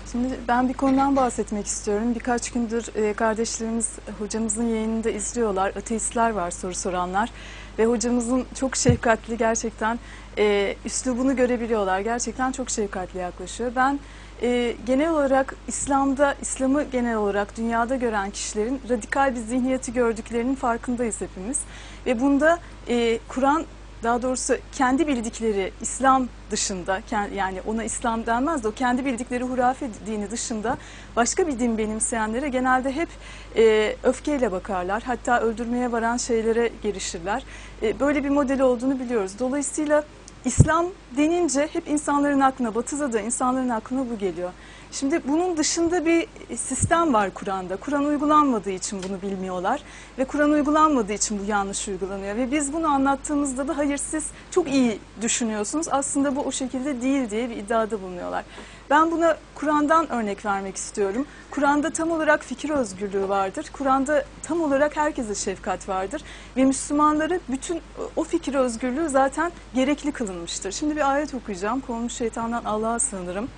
Şimdi ben bir konudan bahsetmek istiyorum. Birkaç gündür kardeşlerimiz hocamızın yayınını da izliyorlar. Ateistler var, soru soranlar. Ve hocamızın çok şefkatli, gerçekten üslubunu görebiliyorlar. Gerçekten çok şefkatli yaklaşıyor. Ben genel olarak İslam'ı genel olarak dünyada gören kişilerin radikal bir zihniyeti gördüklerinin farkındayız hepimiz. Ve bunda Kur'an, daha doğrusu kendi bildikleri İslam dışında, yani ona İslam denmez de o kendi bildikleri hurafe dini dışında başka bir din benimseyenlere genelde hep öfkeyle bakarlar. Hatta öldürmeye varan şeylere girişirler. Böyle bir model olduğunu biliyoruz. Dolayısıyla İslam denince hep insanların aklına, Batı'da da insanların aklına bu geliyor. Şimdi bunun dışında bir sistem var Kur'an'da. Kur'an uygulanmadığı için bunu bilmiyorlar ve Kur'an uygulanmadığı için bu yanlış uygulanıyor. Ve biz bunu anlattığımızda da hayır siz çok iyi düşünüyorsunuz, aslında bu o şekilde değil diye bir iddiada bulunuyorlar. Ben buna Kur'an'dan örnek vermek istiyorum. Kur'an'da tam olarak fikir özgürlüğü vardır. Kur'an'da tam olarak herkese şefkat vardır. Ve Müslümanlara bütün o fikir özgürlüğü zaten gerekli kılınmıştır. Şimdi bir ayet okuyacağım. Kovulmuş şeytandan Allah'a sığınırım.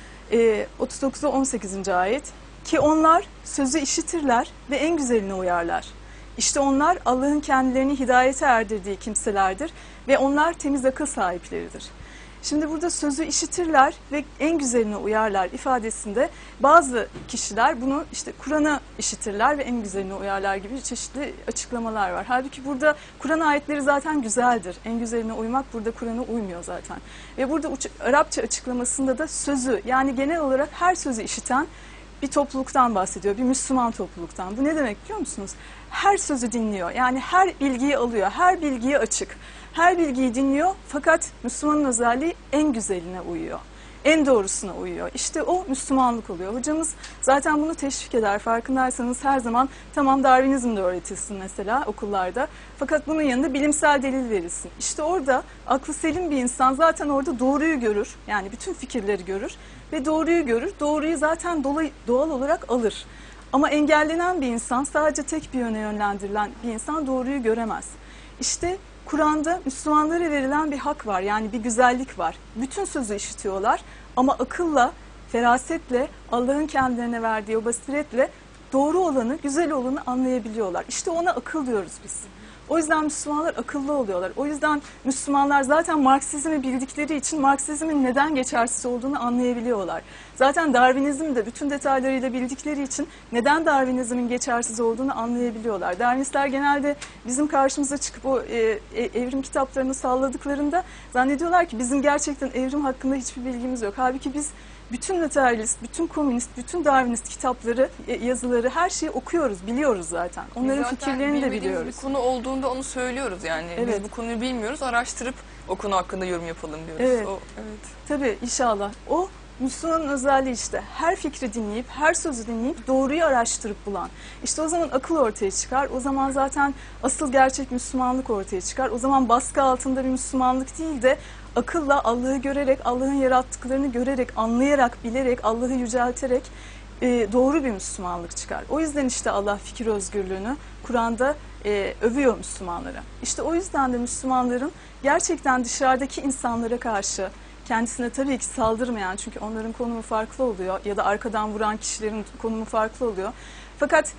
39'da 18. ayet. Ki onlar sözü işitirler ve en güzeline uyarlar. İşte onlar Allah'ın kendilerini hidayete erdirdiği kimselerdir ve onlar temiz akıl sahipleridir. Şimdi burada sözü işitirler ve en güzeline uyarlar ifadesinde bazı kişiler bunu işte Kur'an'a işitirler ve en güzeline uyarlar gibi çeşitli açıklamalar var. Halbuki burada Kur'an ayetleri zaten güzeldir. En güzeline uymak burada Kur'an'a uymuyor zaten. Ve burada Arapça açıklamasında da sözü, yani genel olarak her sözü işiten bir topluluktan bahsediyor. Bir Müslüman topluluktan. Bu ne demek biliyor musunuz? Her sözü dinliyor. Yani her bilgiyi alıyor. Her bilgiye açık. Her bilgiyi dinliyor fakat Müslümanın özelliği en güzeline uyuyor. En doğrusuna uyuyor. İşte o Müslümanlık oluyor. Hocamız zaten bunu teşvik eder. Farkındaysanız her zaman tamam Darwinizm de öğretilsin mesela okullarda. Fakat bunun yanında bilimsel delil verilsin. İşte orada aklı selim bir insan zaten orada doğruyu görür. Yani bütün fikirleri görür ve doğruyu görür. Doğruyu zaten doğal olarak alır. Ama engellenen bir insan, sadece tek bir yöne yönlendirilen bir insan doğruyu göremez. İşte Kur'an'da Müslümanlara verilen bir hak var, yani bir güzellik var. Bütün sözü işitiyorlar ama akılla, ferasetle, Allah'ın kendilerine verdiği o basiretle doğru olanı, güzel olanı anlayabiliyorlar. İşte ona akıl diyoruz biz. O yüzden Müslümanlar akıllı oluyorlar. O yüzden Müslümanlar zaten Marksizmi bildikleri için Marksizmin neden geçersiz olduğunu anlayabiliyorlar. Zaten Darwinizmi de bütün detaylarıyla bildikleri için neden Darwinizmin geçersiz olduğunu anlayabiliyorlar. Darwinistler genelde bizim karşımıza çıkıp o evrim kitaplarını salladıklarında zannediyorlar ki bizim gerçekten evrim hakkında hiçbir bilgimiz yok. Halbuki biz bütün materyalist, bütün komünist, bütün Darwinist kitapları, yazıları, her şeyi okuyoruz, biliyoruz zaten. Onların fikirlerini de biliyoruz. Bir konu olduğunda onu söylüyoruz yani. Evet. Biz bu konuyu bilmiyoruz, araştırıp o konu hakkında yorum yapalım diyoruz. Evet. Evet. Tabii inşallah. O Müslümanın özelliği işte. Her fikri dinleyip, her sözü dinleyip doğruyu araştırıp bulan. İşte o zaman akıl ortaya çıkar. O zaman zaten asıl gerçek Müslümanlık ortaya çıkar. O zaman baskı altında bir Müslümanlık değil de akılla Allah'ı görerek, Allah'ın yarattıklarını görerek, anlayarak, bilerek, Allah'ı yücelterek doğru bir Müslümanlık çıkar. O yüzden işte Allah fikir özgürlüğünü Kur'an'da övüyor Müslümanlara. İşte o yüzden de Müslümanların gerçekten dışarıdaki insanlara karşı kendisine tabii ki saldırmayan, çünkü onların konumu farklı oluyor ya da arkadan vuran kişilerin konumu farklı oluyor. Fakat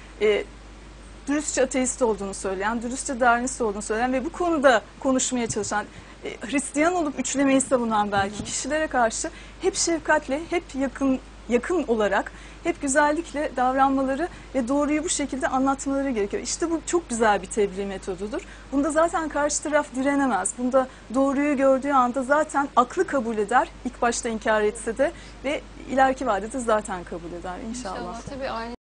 dürüstçe ateist olduğunu söyleyen, dürüstçe Darwinist olduğunu söyleyen ve bu konuda konuşmaya çalışan, Hristiyan olup üçlemeyi savunan belki kişilere karşı hep şefkatle, hep yakın olarak, hep güzellikle davranmaları ve doğruyu bu şekilde anlatmaları gerekiyor. İşte bu çok güzel bir tebliğ metodudur. Bunda zaten karşı taraf direnemez. Bunda doğruyu gördüğü anda zaten aklı kabul eder. İlk başta inkar etse de ve ileriki vadede zaten kabul eder inşallah. İnşallah tabii aynı.